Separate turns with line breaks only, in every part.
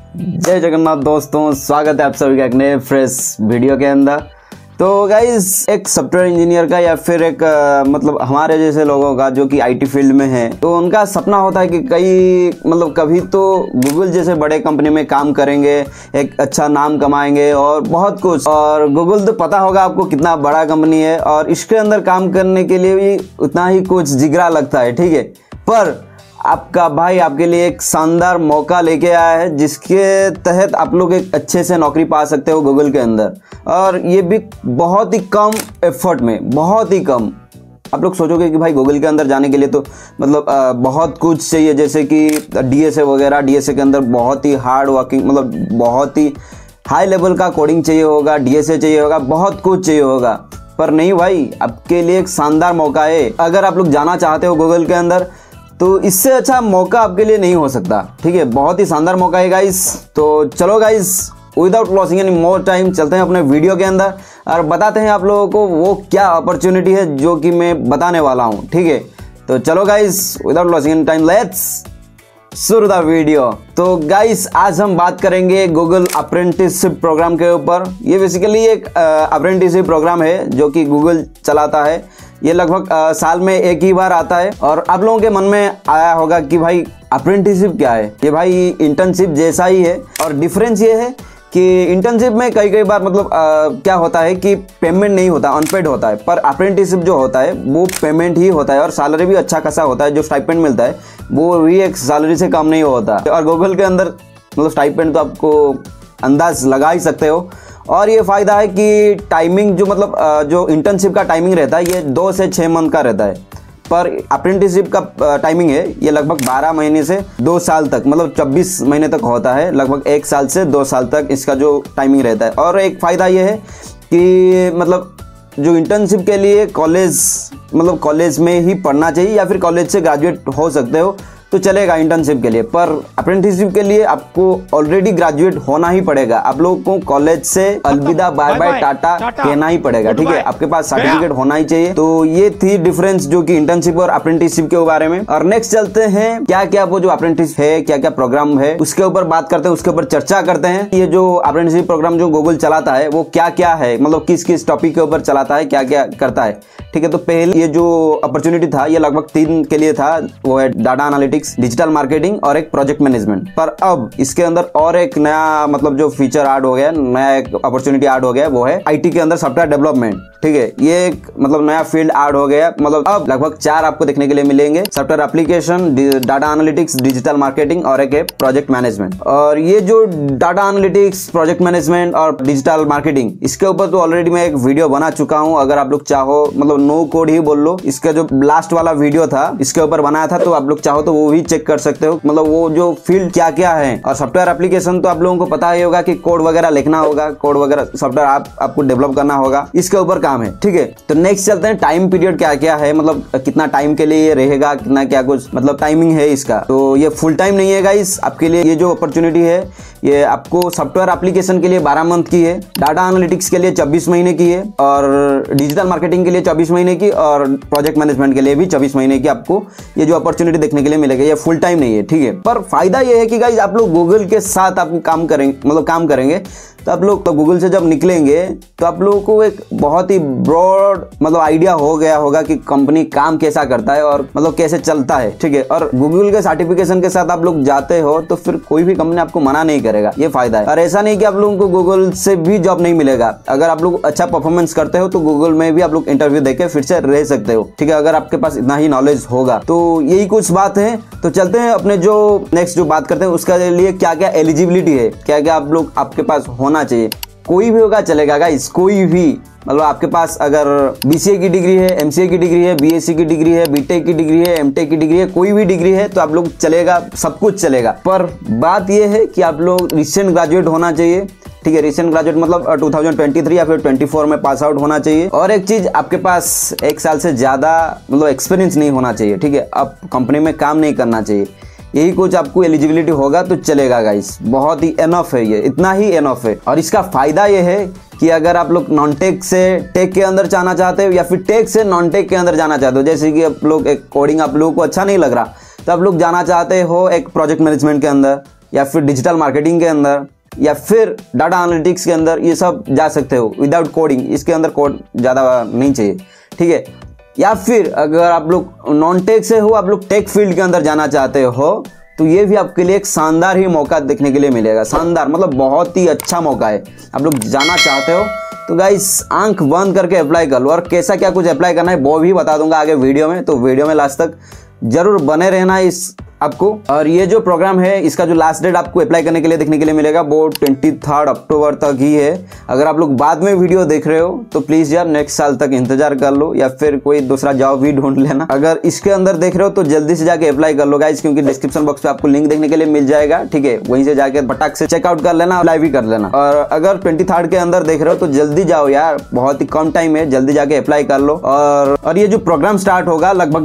जय जगन्नाथ दोस्तों, स्वागत है आप सभी का एक नए फ्रेश वीडियो के अंदर। तो गाइस, एक सॉफ्टवेयर इंजीनियर का या फिर एक मतलब हमारे जैसे लोगों का जो कि आईटी फील्ड में है, तो उनका सपना होता है कि कभी तो गूगल जैसे बड़े कंपनी में काम करेंगे, एक अच्छा नाम कमाएंगे और बहुत कुछ। और गूगल तो पता होगा आपको कितना बड़ा कंपनी है और इसके अंदर काम करने के लिए भी उतना ही कुछ जिगरा लगता है, ठीक है। पर आपका भाई आपके लिए एक शानदार मौका लेके आया है जिसके तहत आप लोग एक अच्छे से नौकरी पा सकते हो गूगल के अंदर, और ये भी बहुत ही कम एफर्ट में, बहुत ही कम। आप लोग सोचोगे कि भाई गूगल के अंदर जाने के लिए तो मतलब बहुत कुछ चाहिए, जैसे कि डीएसए वगैरह। डीएसए के अंदर बहुत ही हार्ड वर्किंग, मतलब बहुत ही हाई लेवल का कोडिंग चाहिए होगा, डीएसए चाहिए होगा, बहुत कुछ चाहिए होगा। पर नहीं भाई, आपके लिए एक शानदार मौका है। अगर आप लोग जाना चाहते हो गूगल के अंदर तो इससे अच्छा मौका आपके लिए नहीं हो सकता, ठीक है। बहुत ही शानदार मौका है गाइस। तो चलो guys, without losing any more time चलते हैं अपने वीडियो के अंदर और बताते हैं आप लोगों को वो क्या अपॉर्चुनिटी है जो कि मैं बताने वाला हूं, ठीक है। तो चलो guys, without losing any time let's शुरू द वीडियो। तो गाइस, आज हम बात करेंगे गूगल अप्रेंटिसशिप प्रोग्राम के ऊपर। ये बेसिकली एक अप्रेंटिसशिप प्रोग्राम है जो कि गूगल चलाता है। ये लगभग साल में एक ही बार आता है। और आप लोगों के मन में आया होगा कि भाई अप्रेंटिसशिप क्या है। ये भाई इंटर्नशिप जैसा ही है, और डिफरेंस ये है कि इंटर्नशिप में कई बार मतलब क्या होता है कि पेमेंट नहीं होता, अनपेड होता है। पर अप्रेंटिसशिप जो होता है वो पेमेंट ही होता है और सैलरी भी अच्छा खासा होता है। जो स्टाइपेंड मिलता है वो भी एक सैलरी से कम नहीं होता। और गूगल के अंदर मतलब स्टाइपेंड तो आपको अंदाज लगा ही सकते हो। और ये फ़ायदा है कि टाइमिंग जो मतलब जो इंटर्नशिप का टाइमिंग रहता है ये 2 से 6 मंथ का रहता है। पर अप्रेंटिसशिप का टाइमिंग है ये लगभग 12 महीने से 2 साल तक, मतलब 24 महीने तक होता है। लगभग 1 साल से 2 साल तक इसका जो टाइमिंग रहता है। और एक फ़ायदा ये है कि मतलब जो इंटर्नशिप के लिए कॉलेज में ही पढ़ना चाहिए या फिर कॉलेज से ग्रेजुएट हो सकते हो तो चलेगा इंटर्नशिप के लिए। पर अप्रेंटिसशिप के लिए आपको ऑलरेडी ग्रेजुएट होना ही पड़ेगा। आप लोगों को कॉलेज से अलविदा, बाय बाय, टाटा कहना ही पड़ेगा, ठीक है। आपके पास सर्टिफिकेट होना ही चाहिए। तो ये थी डिफरेंस जो कि इंटर्नशिप और अप्रेंटिसशिप के बारे में। और नेक्स्ट चलते हैं क्या क्या वो जो अप्रेंटिस है, क्या क्या प्रोग्राम है उसके ऊपर बात करते हैं, उसके ऊपर चर्चा करते हैं। ये जो अप्रेंटिसशिप प्रोग्राम जो गूगल चलाता है वो क्या क्या है, मतलब किस किस टॉपिक के ऊपर चलाता है, क्या क्या करता है, ठीक है। तो पहले ये जो अपॉर्चुनिटी था ये लगभग 3 के लिए था, वो है डाटा एनालिटिक्स, डिजिटल मार्केटिंग और एक प्रोजेक्ट मैनेजमेंट। पर अब इसके अंदर और एक नया मतलब जो फीचर ऐड हो गया, नया एक अपॉर्चुनिटी ऐड हो गया, वो है आईटी के अंदर सॉफ्टवेयर डेवलपमेंट, ठीक है। ये एक मतलब नया फील्ड ऐड हो गया। मतलब अब लगभग 4 आपको देखने के लिए मिलेंगे, software application, data analytics, digital marketing और एक है प्रोजेक्ट मैनेजमेंट। और ये जो डाटा एनालिटिक्स, प्रोजेक्ट मैनेजमेंट और डिजिटल मार्केटिंग, इसके ऊपर तो ऑलरेडी मैं एक वीडियो बना चुका हूँ। अगर आप लोग चाहो, मतलब नो कोड ही बोल लो, इसका जो लास्ट वाला वीडियो था इसके ऊपर बनाया था, तो आप लोग चाहो तो वो भी चेक कर सकते हो। मतलब वो जो फील्ड क्या क्या है। और सॉफ्टवेयर एप्लीकेशन तो आप लोगों को पता ही होगा कि कोड वगैरह लिखना होगा, कोड वगैरह सॉफ्टवेयर आपको डेवलप करना होगा, इसके ऊपर काम है, ठीक है। तो नेक्स्ट चलते हैं टाइम पीरियड क्या क्या है, मतलब कितना टाइम के लिए ये रहेगा, कितना क्या कुछ मतलब टाइमिंग है इसका। तो ये फुल टाइम नहीं है गाइस आपके लिए। ये जो अपॉर्चुनिटी है ये आपको सॉफ्टवेयर एप्लीकेशन के लिए 12 मंथ की है, डाटा एनालिटिक्स के लिए 24 महीने की है, और डिजिटल मार्केटिंग के लिए 24 महीने की, और प्रोजेक्ट मैनेजमेंट के लिए भी 24 महीने की आपको ये जो अपॉर्चुनिटी देखने के लिए मिलेगा। ये फुल टाइम नहीं है, ठीक है। पर फायदा ये है कि गाइस आप लोग गूगल के साथ आप काम करेंगे तो आप लोग तो गूगल से जब निकलेंगे तो आप लोगों को एक बहुत ही ब्रॉड मतलब आइडिया हो गया होगा कि कंपनी काम कैसा करता है और मतलब कैसे चलता है, ठीक है। और गूगल के सर्टिफिकेशन के साथ आप लोग जाते हो तो फिर कोई भी कंपनी आपको मना नहीं करेगा, ये फायदा है। और ऐसा नहीं कि आप लोगों को गूगल से भी जॉब नहीं मिलेगा। अगर आप लोग अच्छा परफॉर्मेंस करते हो तो गूगल में भी आप लोग इंटरव्यू देके फिर से रह सकते हो, ठीक है, अगर आपके पास इतना ही नॉलेज होगा। तो यही कुछ बात है। तो चलते हैं अपने जो नेक्स्ट जो बात करते हैं उसके लिए क्या क्या एलिजिबिलिटी है, क्या क्या आप लोग आपके पास होना चाहिए। कोई भी होगा चलेगा गाइस, कोई भी, मतलब आपके पास अगर बीसीए की डिग्री है, एमसीए की डिग्री है, बीएससी की डिग्री है, बीटेक की डिग्री है, एमटेक की डिग्री है, कोई भी डिग्री है तो आप लोग चलेगा, सब कुछ चलेगा। पर बात यह है कि आप लोग रिसेंट ग्रेजुएट होना चाहिए, ठीक है। रिसेंट ग्रेजुएट मतलब 2023 या फिर 24 में पास आउट होना चाहिए। और एक चीज, आपके पास 1 साल से ज्यादा मतलब एक्सपीरियंस नहीं होना चाहिए, ठीक है। आप कंपनी में काम नहीं करना चाहिए। यही कुछ आपको एलिजिबिलिटी होगा तो चलेगा गाइस। बहुत ही एनफ है, ये इतना ही एनफ है। और इसका फायदा ये है कि अगर आप लोग नॉन टेक से टेक के अंदर जाना चाहते हो या फिर टेक से नॉन टेक के अंदर जाना चाहते हो, जैसे कि आप लोग एक कोडिंग आप लोगों को अच्छा नहीं लग रहा तो आप लोग जाना चाहते हो एक प्रोजेक्ट मैनेजमेंट के अंदर, या फिर डिजिटल मार्केटिंग के अंदर या फिर डाटा एनालिटिक्स के अंदर, ये सब जा सकते हो विदाउट कोडिंग। इसके अंदर कोड ज़्यादा नहीं चाहिए, ठीक है। या फिर अगर आप लोग नॉन टेक से हो, आप लोग टेक फील्ड के अंदर जाना चाहते हो, तो ये भी आपके लिए एक शानदार ही मौका देखने के लिए मिलेगा। शानदार मतलब बहुत ही अच्छा मौका है। आप लोग जाना चाहते हो तो गाइस आंख बंद करके अप्लाई कर लो, और कैसा क्या कुछ अप्लाई करना है वो भी बता दूंगा आगे वीडियो में, तो वीडियो में लास्ट तक जरूर बने रहना इस आपको। और ये जो प्रोग्राम है इसका जो लास्ट डेट आपको अप्लाई करने के लिए देखने के लिए मिलेगा वो 23 अक्टूबर तक ही है। अगर आप लोग बाद में वीडियो देख रहे हो तो प्लीज यार नेक्स्ट साल तक इंतजार कर लो, या फिर कोई दूसरा जॉब भी ढूंढ लेना। अगर इसके अंदर देख रहे हो तो जल्दी से जाके अप्लाई कर लो गाइस, क्योंकि डिस्क्रिप्शन बॉक्स पे आपको लिंक देखने के लिए मिल जाएगा, ठीक है। वहीं से जाके फटाक से चेकआउट कर लेना, अप्लाई भी कर लेना। और अगर 23 के अंदर देख रहे हो तो जल्दी जाओ यार, बहुत ही कम टाइम है, जल्दी जाके अप्लाई कर लो। और ये जो प्रोग्राम स्टार्ट होगा लगभग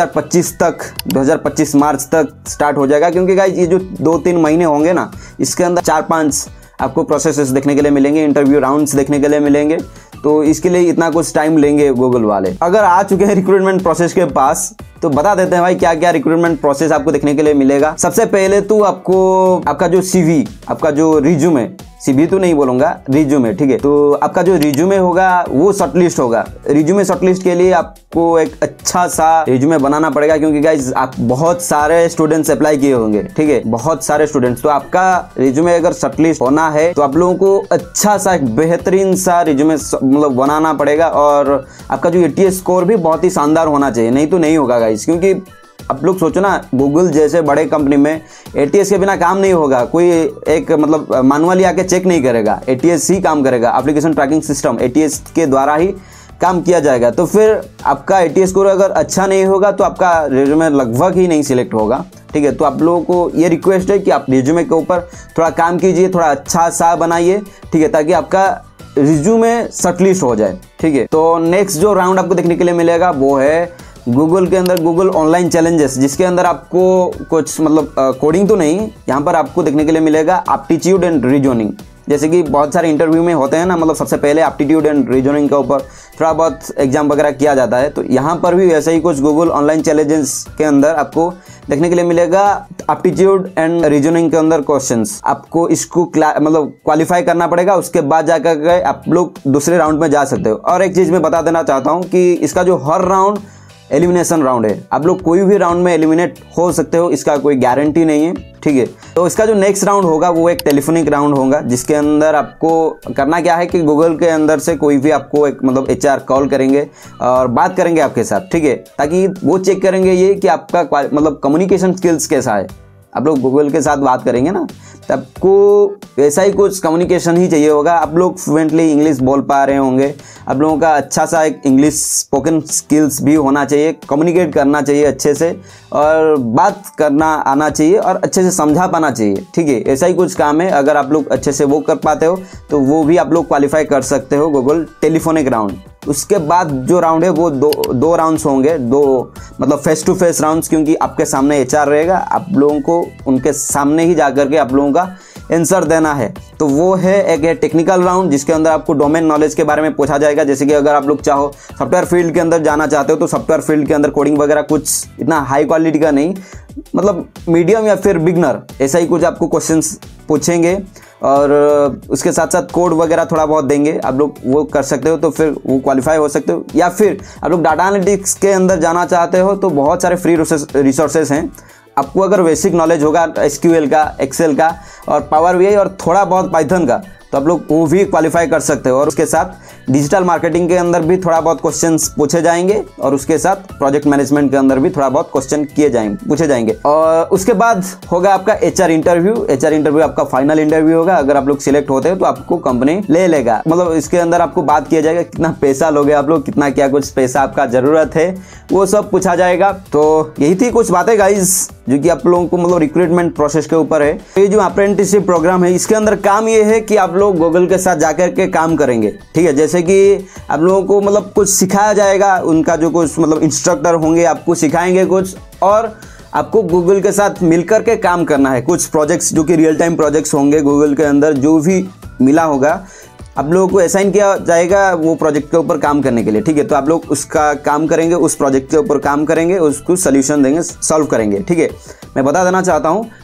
2025 मार्च तक स्टार्ट हो जाएगा, क्योंकि गाइस ये जो 2-3 महीने होंगे ना, इसके अंदर 4-5 आपको प्रोसेसेस देखने के लिए मिलेंगे, इंटरव्यू राउंड्स देखने के लिए मिलेंगे, तो इसके लिए इतना कुछ टाइम लेंगे गूगल वाले। अगर आ चुके हैं रिक्रूटमेंट प्रोसेस के पास तो बता देते हैं भाई क्या क्या रिक्रूटमेंट प्रोसेस आपको देखने के लिए मिलेगा। सबसे पहले तो आपको आपका जो CV, आपका जो रिज्यूमे, CV तो नहीं बोलूंगा, रिज्यूमे, ठीक है। तो आपका जो रिज्यूमे होगा वो शॉर्टलिस्ट होगा। रिज्यूमे शॉर्टलिस्ट के लिए आपको एक अच्छा सा रिज्यूमे बनाना पड़ेगा, क्योंकि गाइस आप बहुत सारे स्टूडेंट्स अप्लाई किए होंगे, ठीक है, बहुत सारे स्टूडेंट्स। तो आपका रिज्यूमे अगर शॉर्टलिस्ट होना है तो आप लोगों को अच्छा सा बेहतरीन सा रिज्यूमे मतलब बनाना पड़ेगा, और आपका जो ATS स्कोर भी बहुत ही शानदार होना चाहिए, नहीं तो नहीं होगा गाइस। क्योंकि आप लोग सोचो ना, गूगल जैसे बड़े कंपनी में ATS के बिना काम नहीं होगा। कोई एक मतलब मैनुअली आके चेक नहीं करेगा, ATS ही काम करेगा। एप्लीकेशन ट्रैकिंग सिस्टम ATS के द्वारा ही काम किया जाएगा। तो फिर आपका ATS स्कोर अगर अच्छा नहीं होगा तो आपका रिज्यूमे लगभग ही नहीं सिलेक्ट होगा, ठीक है। तो आप लोगों को ये रिक्वेस्ट है कि आप रिज्यूमे के ऊपर थोड़ा काम कीजिए, थोड़ा अच्छा सा बनाइए, ठीक है, ताकि आपका रिज्यूमे शॉर्टलिस्ट हो जाए, ठीक है। तो नेक्स्ट जो राउंड आपको देखने के लिए मिलेगा वो है गूगल के अंदर गूगल ऑनलाइन चैलेंजेस, जिसके अंदर आपको कुछ मतलब कोडिंग तो नहीं, यहाँ पर आपको देखने के लिए मिलेगा एप्टीट्यूड एंड रीजनिंग। जैसे कि बहुत सारे इंटरव्यू में होते हैं ना, मतलब सबसे पहले एप्टीट्यूड एंड रीजनिंग के ऊपर थोड़ा बहुत एग्जाम वगैरह किया जाता है, तो यहाँ पर भी वैसे ही कुछ गूगल ऑनलाइन चैलेंजेस के अंदर आपको देखने के लिए मिलेगा एप्टीट्यूड एंड रीजनिंग के अंदर क्वेश्चंस। आपको इसको मतलब क्वालिफाई करना पड़ेगा, उसके बाद जाकर आप लोग दूसरे राउंड में जा सकते हो। और एक चीज़ मैं बता देना चाहता हूँ कि इसका जो हर राउंड एलिमिनेशन राउंड है, आप लोग कोई भी राउंड में एलिमिनेट हो सकते हो, इसका कोई गारंटी नहीं है, ठीक है। तो इसका जो नेक्स्ट राउंड होगा वो एक टेलीफोनिक राउंड होगा, जिसके अंदर आपको करना क्या है कि गूगल के अंदर से कोई भी आपको एक मतलब HR कॉल करेंगे और बात करेंगे आपके साथ, ठीक है, ताकि वो चेक करेंगे ये कि आपका मतलब कम्युनिकेशन स्किल्स कैसा है। आप लोग गूगल के साथ बात करेंगे ना, तो आपको ऐसा ही कुछ कम्युनिकेशन ही चाहिए होगा। आप लोग फ्लुएंटली इंग्लिश बोल पा रहे होंगे, आप लोगों का अच्छा सा एक इंग्लिश स्पोकन स्किल्स भी होना चाहिए, कम्युनिकेट करना चाहिए अच्छे से, और बात करना आना चाहिए, और अच्छे से समझा पाना चाहिए, ठीक है। ऐसा ही कुछ काम है, अगर आप लोग अच्छे से वो कर पाते हो तो वो भी आप लोग क्वालिफाई कर सकते हो गूगल टेलीफोनिक राउंड। उसके बाद जो राउंड है वो दो राउंड्स होंगे, दो मतलब फेस टू फेस राउंड्स, क्योंकि आपके सामने HR रहेगा, आप लोगों को उनके सामने ही जाकर के आप लोगों का आंसर देना है। तो वो है एक है टेक्निकल राउंड, जिसके अंदर आपको डोमेन नॉलेज के बारे में पूछा जाएगा। जैसे कि अगर आप लोग चाहो सॉफ्टवेयर फील्ड के अंदर जाना चाहते हो तो सॉफ्टवेयर फील्ड के अंदर कोडिंग वगैरह कुछ इतना हाई क्वालिटी का नहीं, मतलब मीडियम या फिर बिगनर, ऐसा ही कुछ आपको क्वेश्चंस पूछेंगे, और उसके साथ साथ कोड वगैरह थोड़ा बहुत देंगे, आप लोग वो कर सकते हो, तो फिर वो क्वालिफाई हो सकते हो। या फिर आप लोग डाटा एनालिटिक्स के अंदर जाना चाहते हो तो बहुत सारे फ्री रिसोर्सेस हैं। आपको अगर बेसिक नॉलेज होगा SQL का, एक्सेल का, और पावर BI और थोड़ा बहुत पाइथन का, तो आप लोग वो भी क्वालिफाई कर सकते हो। और उसके साथ डिजिटल मार्केटिंग के अंदर भी थोड़ा बहुत क्वेश्चंस पूछे जाएंगे, और उसके साथ प्रोजेक्ट मैनेजमेंट के अंदर भी थोड़ा बहुत क्वेश्चन पूछे जाएंगे। और उसके बाद होगा आपका HR इंटरव्यू। HR इंटरव्यू आपका फाइनल इंटरव्यू होगा। अगर आप लोग सिलेक्ट होते हो तो आपको कंपनी ले लेगा, मतलब इसके अंदर आपको बात किया जाएगा कितना पैसा लोगे आप लोग, कितना क्या कुछ पैसा आपका जरूरत है, वो सब पूछा जाएगा। तो यही थी कुछ बातें गाइज जो कि आप लोगों को मतलब रिक्रूटमेंट प्रोसेस के ऊपर है। ये जो अप्रेंटिसशिप प्रोग्राम है इसके अंदर काम ये है कि आप लोग गूगल के साथ जाकर के काम करेंगे, ठीक है। जैसे कि आप लोगों को मतलब कुछ सिखाया जाएगा, उनका जो कुछ मतलब इंस्ट्रक्टर होंगे आपको सिखाएंगे कुछ, और आपको गूगल के साथ मिलकर के काम करना है। कुछ प्रोजेक्ट्स जो कि रियल टाइम प्रोजेक्ट्स होंगे गूगल के अंदर, जो भी मिला होगा आप लोगों को असाइन किया जाएगा वो प्रोजेक्ट के ऊपर काम करने के लिए, ठीक है। तो आप लोग उसका काम करेंगे, उस प्रोजेक्ट के ऊपर काम करेंगे, उसको सोल्यूशन देंगे, सॉल्व करेंगे, ठीक है। मैं बता देना चाहता हूँ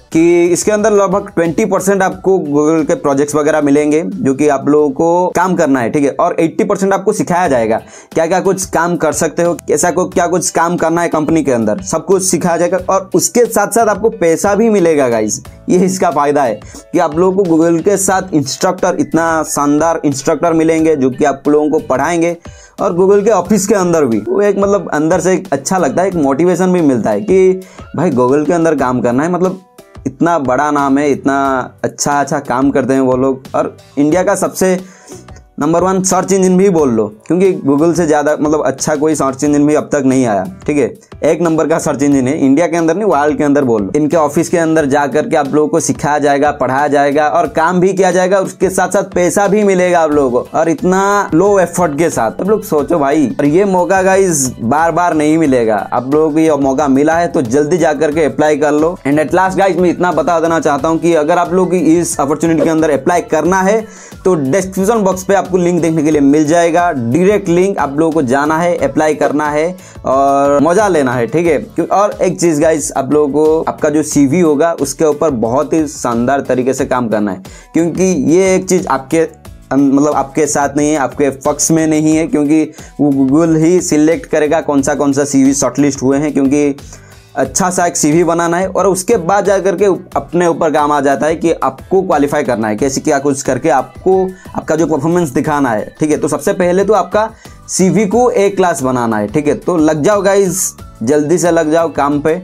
कि इसके अंदर लगभग 20% आपको गूगल के प्रोजेक्ट्स वगैरह मिलेंगे जो कि आप लोगों को काम करना है, ठीक है। और 80% आपको सिखाया जाएगा क्या क्या कुछ काम कर सकते हो, कैसा को क्या कुछ काम करना है कंपनी के अंदर, सब कुछ सिखाया जाएगा। और उसके साथ साथ आपको पैसा भी मिलेगा गाइस, ये इसका फायदा है कि आप लोगों को गूगल के साथ इंस्ट्रक्टर, इतना शानदार इंस्ट्रक्टर मिलेंगे जो कि आप लोगों को पढ़ाएंगे। और गूगल के ऑफिस के अंदर भी वो एक मतलब अंदर से एक अच्छा लगता है, एक मोटिवेशन भी मिलता है कि भाई गूगल के अंदर काम करना है, मतलब इतना बड़ा नाम है, इतना अच्छा काम करते हैं वो लोग। और इंडिया का सबसे नंबर 1 सर्च इंजन भी बोल लो, क्योंकि गूगल से ज़्यादा मतलब अच्छा कोई सर्च इंजन भी अब तक नहीं आया, ठीक है। 1 नंबर का सर्च इंजन है इंडिया के अंदर नहीं, वर्ल्ड के अंदर बोल लो। इनके ऑफिस के अंदर जा करके आप लोगों को सिखाया जाएगा, पढ़ाया जाएगा और काम भी किया जाएगा, उसके साथ साथ पैसा भी मिलेगा आप लोगों को, और इतना लो एफर्ट के साथ। आप लोग सोचो भाई, और ये मौका गाइस बार बार नहीं मिलेगा। आप लोगों को ये मौका मिला है तो जल्दी जा करके अप्लाई कर लो। एंड एट लास्ट गाइस मैं इतना बता देना चाहता हूँ कि अगर आप लोग इस अपॉर्चुनिटी के अंदर अप्लाई करना है तो डिस्क्रिप्शन बॉक्स पे आपको लिंक देखने के लिए मिल जाएगा, डायरेक्ट लिंक। आप लोगों को जाना है, अप्लाई करना है और मजा लेना है, ठीक है। और एक चीज गाइस, आप लोगों को आपका जो CV होगा उसके ऊपर बहुत ही शानदार तरीके से काम करना है, क्योंकि ये एक चीज आपके मतलब आपके साथ नहीं है, आपके पक्ष में नहीं है, क्योंकि वो गूगल ही सिलेक्ट करेगा कौन सा CV शॉर्टलिस्ट हुए हैं। क्योंकि अच्छा सा एक CV बनाना है और उसके बाद जाकर के अपने ऊपर काम आ जाता है कि आपको क्वालिफाई करना है, कैसे क्या कुछ करके आपको आपका जो परफॉर्मेंस दिखाना है, ठीक है। तो सबसे पहले तो आपका CV को A क्लास बनाना है, ठीक है। तो लग जाओ गाइस, जल्दी से लग जाओ काम पे।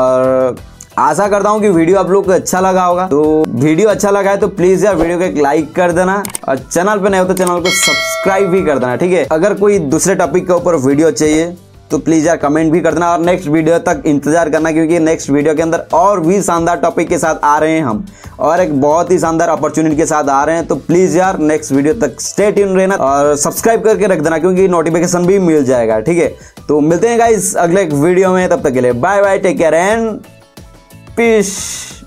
और आशा करता हूँ कि वीडियो आप लोग को अच्छा लगा होगा। तो वीडियो अच्छा लगा है तो प्लीज यार वीडियो को एक लाइक कर देना, और चैनल पे नहीं हो तो चैनल को सब्सक्राइब भी कर देना, ठीक है। अगर कोई दूसरे टॉपिक के ऊपर वीडियो चाहिए तो प्लीज यार कमेंट भी कर देना, और नेक्स्ट वीडियो तक इंतजार करना, क्योंकि नेक्स्ट वीडियो के अंदर और भी शानदार टॉपिक के साथ आ रहे हैं हम, और एक बहुत ही शानदार अपॉर्चुनिटी के साथ आ रहे हैं। तो प्लीज यार नेक्स्ट वीडियो तक स्टे ट्यून रहना और सब्सक्राइब करके रख देना, क्योंकि नोटिफिकेशन भी मिल जाएगा, ठीक है। तो मिलते हैं गाइस अगले वीडियो में, तब तक के लिए bye bye, take care and piece.